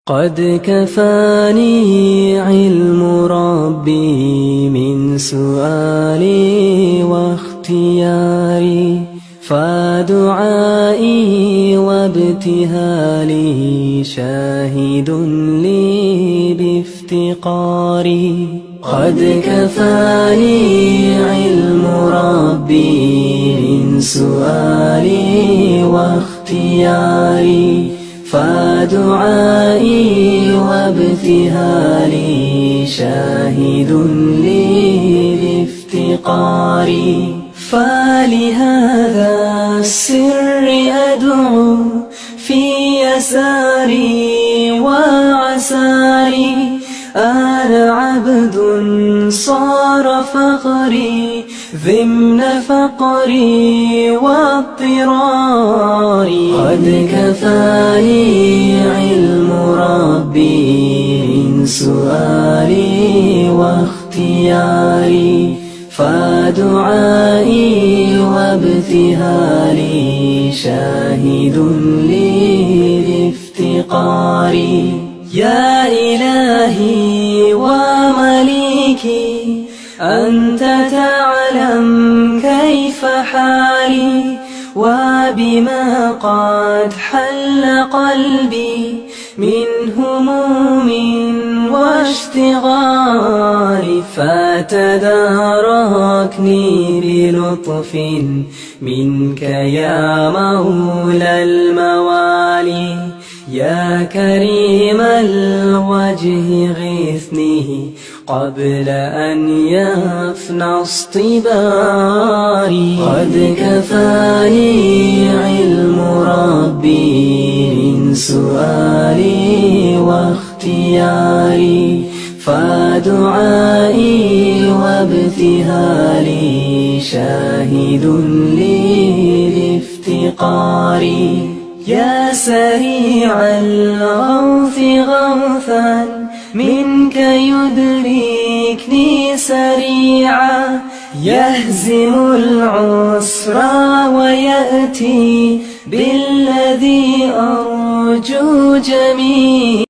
قد كفاني علم ربي من سؤالي واختياري، فدعائي وابتهالي شاهد لي بافتقاري. قد كفاني علم ربي من سؤالي واختياري، فدعائي وابتهالي شاهد لي بافتقاري. فلهذا السر أدعو في يساري وعساري، أنا عبد صار فخري ضمن فقري واضطراري. قد كفاني علم ربي من سؤالي واختياري، فدعائي وابتهالي شاهد لي بافتقاري. يا إلهي ومليكي أنت تعلم كيف حالي، وبما قد حل قلبي من هموم واشتغال، فتداركني بلطف منك يا مولى الموالي. يا كريم الوجه غثني قبل أن يفنى اصطباري. قد كفاني علم ربي من سؤالي واختياري، فدعائي وابتهالي شاهد لي بافتقاري. يا سريع الغوث غوثا منك يدركني سريعا، يهزم العسر ويأتي بالذي أرجو جميعا.